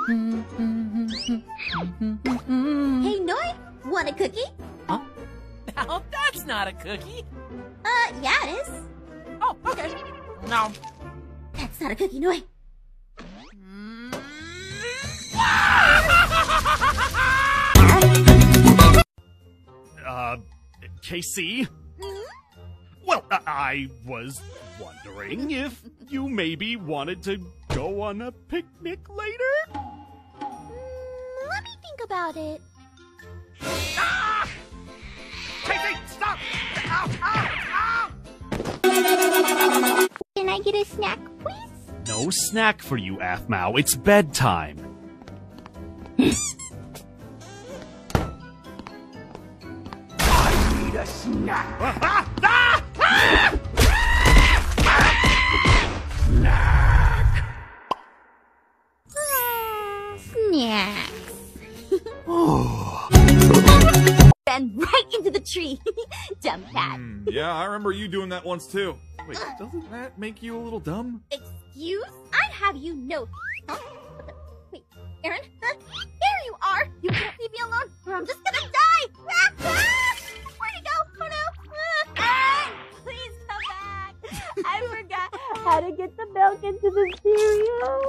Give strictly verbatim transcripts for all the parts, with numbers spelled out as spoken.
Hey, Noi, want a cookie? Huh? Now that's not a cookie. Uh, yeah, it is. Oh, okay. No. That's not a cookie, Noi. Uh, K C? Well, I, I was wondering if you maybe wanted to go on a picnic later? Mm, let me think about it. Ah! K C, stop! Ow, ow, ow! Can I get a snack, please? No snack for you, Aphmau. It's bedtime. A snack. Ah, ah, ah, ah! Snacks. And right into the tree. Dumb cat. Mm, yeah, I remember you doing that once too. Wait, doesn't that make you a little dumb? Excuse? I'd have you know. Huh? What the? Wait, Aaron? Huh? There you are! You can't leave me alone, or I'm just gonna die! Ah, ah! Where'd he go? Oh no! Ah, Aaron! Please come back! I forgot how to get the milk into the cereal.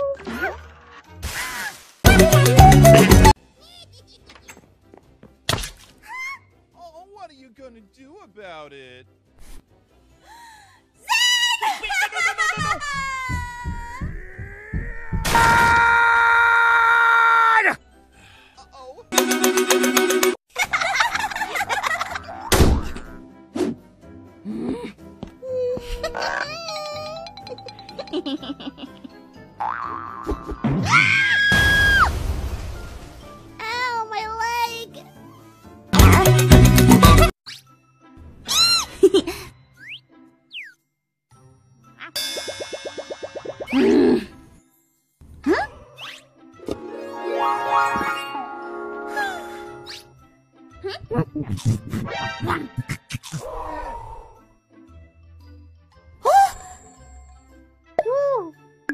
Oh, what are you gonna do about it? Ow, my leg! Huh? Ooh.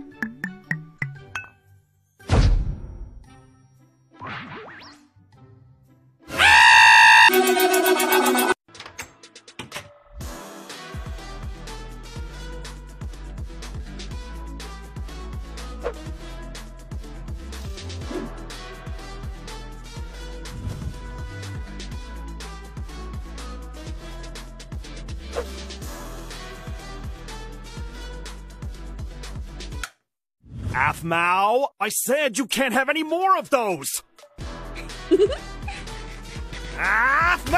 Aphmau, I said you can't have any more of those! Aphmau!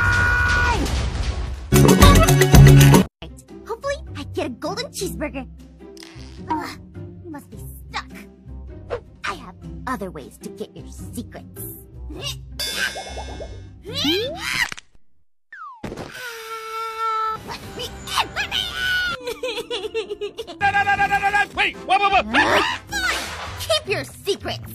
Hopefully, I get a golden cheeseburger. Ugh, you must be stuck. I have other ways to get your secrets. Let me in! Let me in! No, no, no, no, no, no, no! Wait! Whoa, whoa, whoa! Fine! Keep your secrets!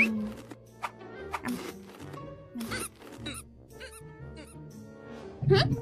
Hmm?